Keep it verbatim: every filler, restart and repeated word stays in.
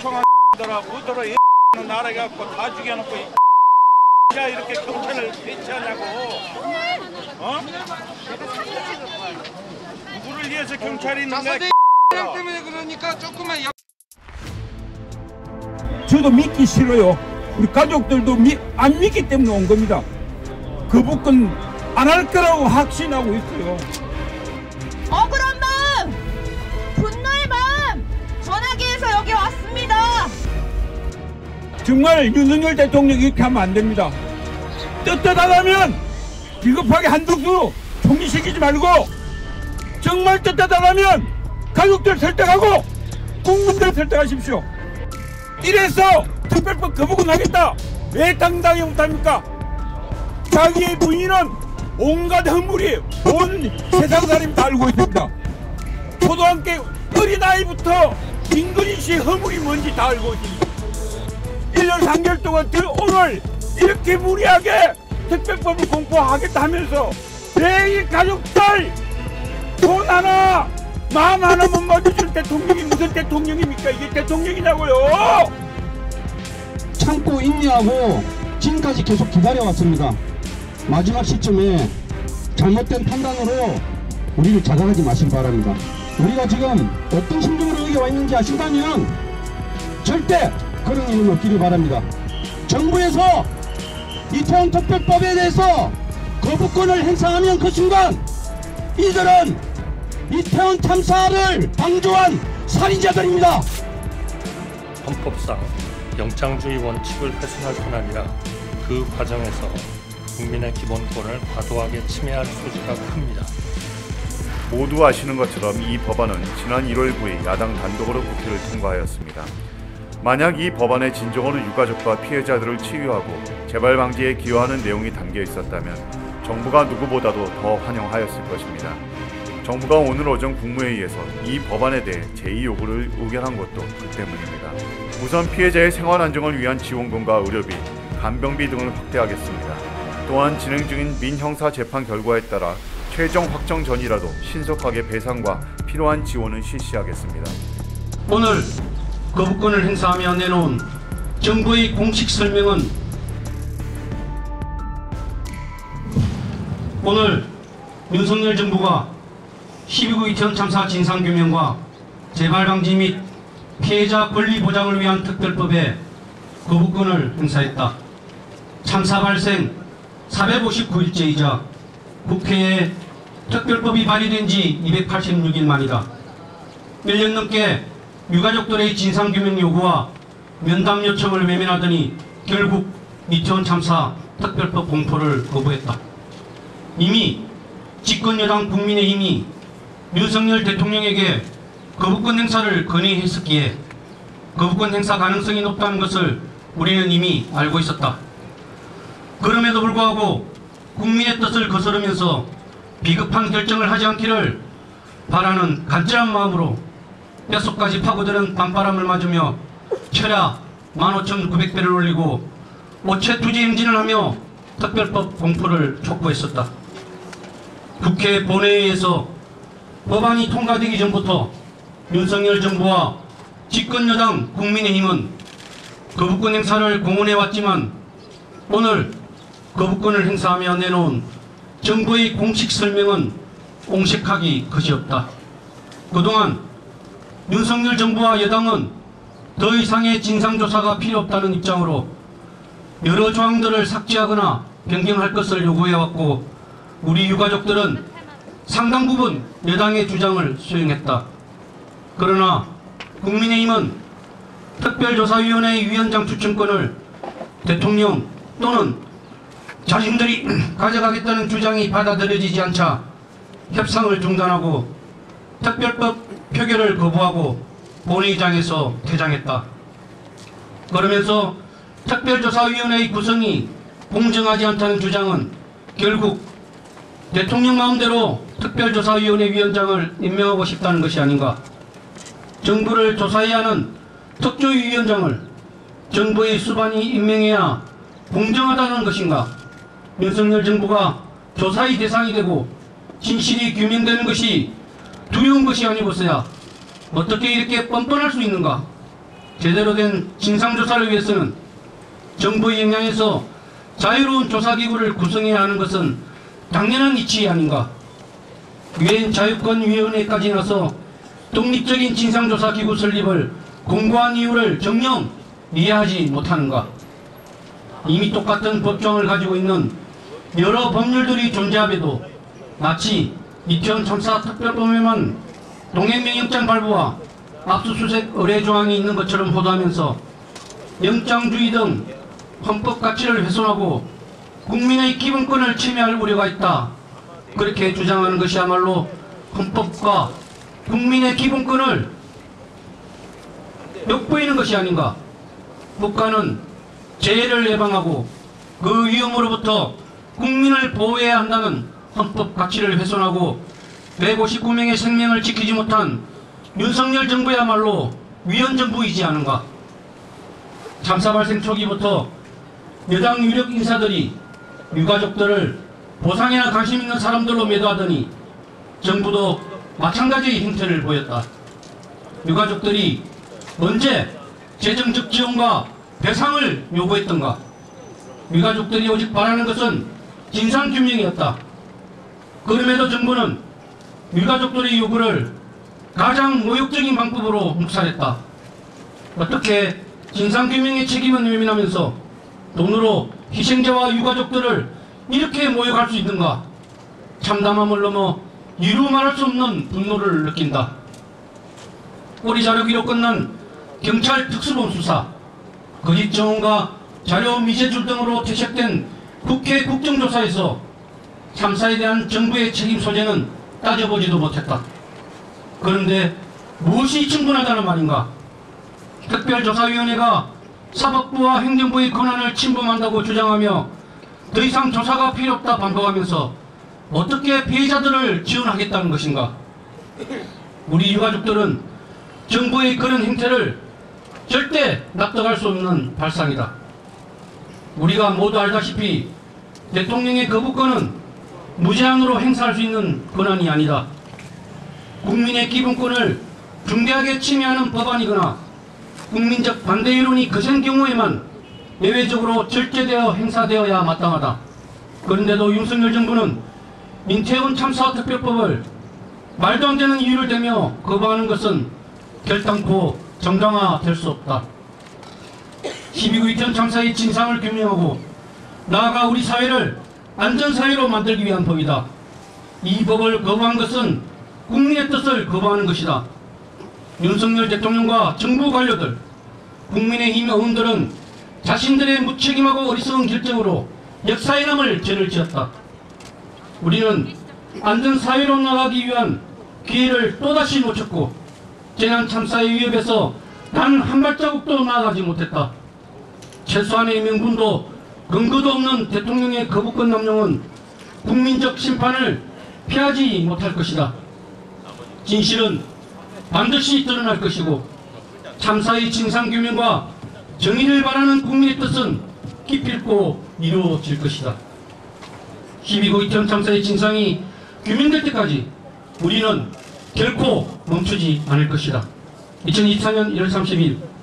멍청한 뭐더라 이 나라 갖고 다 죽여놓고 야 이렇게 경찰을 배치하냐고. 어? 누구를 위해서 경찰이 있는가? 때문에 그러니까 조금만. 저도 믿기 싫어요. 우리 가족들도 미, 안 믿기 때문에 온 겁니다. 거부권 안 할 거라고 확신하고 있어요. 억울한 마음, 분노의 마음 전하기 위해서 여기 왔습니다. 정말 윤석열 대통령이 이렇게 하면 안 됩니다. 떳떳하다면 비겁하게 한덕수 총리시키지 말고, 정말 떳떳하다면 가족들 설득하고 국민들 설득하십시오. 이래서 특별법 거부권 하겠다. 왜 당당히 못합니까? 자기의 부인은 온갖 허물이 온 세상 사람이 다 알고 있습니다. 초등학교 어린아이부터 김건희 씨의 허물이 뭔지 다 알고 있습니다. 일 년 삼 개월 동안 오늘 이렇게 무리하게 특별법을 공포하겠다 하면서 왜 이 가족들 돈 하나 마음 하나 못 맞춰줄 대통령이 무슨 대통령입니까? 이게 대통령이냐고요. 참고 인내하고 지금까지 계속 기다려왔습니다. 마지막 시점에 잘못된 판단으로 우리를 자각하지 마시기 바랍니다. 우리가 지금 어떤 심정으로 여기 와 있는지 아신다면 절대 그런 일은 없기를 바랍니다. 정부에서 이태원 특별법에 대해서 거부권을 행사하면 그 순간 이들은 이태원 참사를 방조한 살인자들입니다. 헌법상 영장주의 원칙을 훼손할 뿐 아니라 그 과정에서 국민의 기본권을 과도하게 침해할 소지가 큽니다. 모두 아시는 것처럼 이 법안은 지난 일월 구일 야당 단독으로 국회를 통과하였습니다. 만약 이 법안의 진정으로 유가족과 피해자들을 치유하고 재발 방지에 기여하는 내용이 담겨 있었다면 정부가 누구보다도 더 환영하였을 것입니다. 정부가 오늘 오전 국무회의에서 이 법안에 대해 제의 요구를 의결한 것도 그 때문입니다. 우선 피해자의 생활 안정을 위한 지원금과 의료비, 간병비 등을 확대하겠습니다. 또한 진행 중인 민형사 재판 결과에 따라 최종 확정 전이라도 신속하게 배상과 필요한 지원을 실시하겠습니다. 오늘 거부권을 행사하며 내놓은 정부의 공식 설명은 오늘 윤석열 정부가 십이 구 이태원 참사 진상규명과 재발방지 및 피해자 권리 보장을 위한 특별법에 거부권을 행사했다. 참사 발생 사백오십구 일째이자 국회에 특별법이 발의된 지 이백팔십육 일 만이다. 일 년 넘게 유가족들의 진상규명 요구와 면담 요청을 외면하더니 결국 이태원 참사 특별법 공포를 거부했다. 이미 집권여당 국민의힘이 윤석열 대통령에게 거부권 행사를 건의했었기에 거부권 행사 가능성이 높다는 것을 우리는 이미 알고 있었다. 그럼에도 불구하고 국민의 뜻을 거스르면서 비급한 결정을 하지 않기를 바라는 간절한 마음으로 뼛속까지 파고드는 밤바람을 맞으며 철야 만 오천구백 배를 올리고 오체 투지 행진을 하며 특별법 공포를 촉구했었다. 국회 본회의에서 법안이 통과되기 전부터 윤석열 정부와 집권여당 국민의힘은 거부권 행사를 공언해왔지만 오늘 거부권을 행사하며 내놓은 정부의 공식 설명은 옹색하기 그지없다. 그동안 윤석열 정부와 여당은 더 이상의 진상조사가 필요 없다는 입장으로 여러 조항들을 삭제하거나 변경할 것을 요구해왔고 우리 유가족들은 상당 부분 여당의 주장을 수용했다. 그러나 국민의힘은 특별조사위원회의 위원장 추천권을 대통령 또는 자신들이 가져가겠다는 주장이 받아들여지지 않자 협상을 중단하고 특별법 표결을 거부하고 본회의장에서 퇴장했다. 그러면서 특별조사위원회의 구성이 공정하지 않다는 주장은 결국 대통령 마음대로 특별조사위원회 위원장을 임명하고 싶다는 것이 아닌가. 정부를 조사해야 하는 특조위원장을 정부의 수반이 임명해야 공정하다는 것인가. 윤석열 정부가 조사의 대상이 되고 진실이 규명되는 것이 두려운 것이 아니고서야 어떻게 이렇게 뻔뻔할 수 있는가. 제대로 된 진상조사를 위해서는 정부의 역량에서 자유로운 조사기구를 구성해야 하는 것은 당연한 이치 아닌가. 유엔 자유권위원회까지 나서 독립적인 진상조사기구 설립을 공고한 이유를 정녕 이해하지 못하는가. 이미 똑같은 법조항을 가지고 있는 여러 법률들이 존재함에도 마치 이태원 참사 특별법에만 동행명령장 발부와 압수수색 의뢰 조항이 있는 것처럼 호도하면서 영장주의 등 헌법 가치를 훼손하고 국민의 기본권을 침해할 우려가 있다, 그렇게 주장하는 것이야말로 헌법과 국민의 기본권을 엿보이는 것이 아닌가. 국가는 재해를 예방하고 그 위험으로부터 국민을 보호해야 한다는 헌법 가치를 훼손하고 백오십구 명의 생명을 지키지 못한 윤석열 정부야말로 위헌정부이지 않은가. 참사 발생 초기부터 여당 유력 인사들이 유가족들을 보상이나 관심 있는 사람들로 매도하더니 정부도 마찬가지의 행태를 보였다. 유가족들이 언제 재정적 지원과 배상을 요구했던가. 유가족들이 오직 바라는 것은 진상규명이었다. 그럼에도 정부는 유가족들의 요구를 가장 모욕적인 방법으로 묵살했다. 어떻게 진상규명의 책임은 외면하면서 돈으로 희생자와 유가족들을 이렇게 모욕할 수 있는가. 참담함을 넘어 이루 말할 수 없는 분노를 느낀다. 꼬리 자르기로 끝난 경찰 특수본 수사, 거짓 정황과 자료 미제출 등으로 퇴색된 국회 국정조사에서 참사에 대한 정부의 책임 소재는 따져보지도 못했다. 그런데 무엇이 충분하다는 말인가. 특별조사위원회가 사법부와 행정부의 권한을 침범한다고 주장하며 더 이상 조사가 필요 없다 반복하면서 어떻게 피해자들을 지원하겠다는 것인가. 우리 유가족들은 정부의 그런 행태를 절대 납득할 수 없는 발상이다. 우리가 모두 알다시피 대통령의 거부권은 무제한으로 행사할 수 있는 권한이 아니다. 국민의 기본권을 중대하게 침해하는 법안이거나 국민적 반대 여론이 거센 경우에만 예외적으로 절제되어 행사되어야 마땅하다. 그런데도 윤석열 정부는 인태원 참사 특별법을 말도 안 되는 이유를 대며 거부하는 것은 결단코 정당화될 수 없다. 십이구 이태원 참사의 진상을 규명하고 나아가 우리 사회를 안전사회로 만들기 위한 법이다. 이 법을 거부한 것은 국민의 뜻을 거부하는 것이다. 윤석열 대통령과 정부 관료들, 국민의힘 의원들은 자신들의 무책임하고 어리석은 결정으로 역사에 남을 죄를 지었다. 우리는 안전사회로 나가기 위한 기회를 또다시 놓쳤고 재난 참사의 위협에서 단 한 발자국도 나아가지 못했다. 최소한의 명분도 근거도 없는 대통령의 거부권 남용은 국민적 심판을 피하지 못할 것이다. 진실은 반드시 드러날 것이고 참사의 진상규명과 정의를 바라는 국민의 뜻은 기필코 이루어질 것이다. 십이구 이태원 참사의 진상이 규명될 때까지 우리는 결코 멈추지 않을 것이다. 이천이십사년 일월 삼십일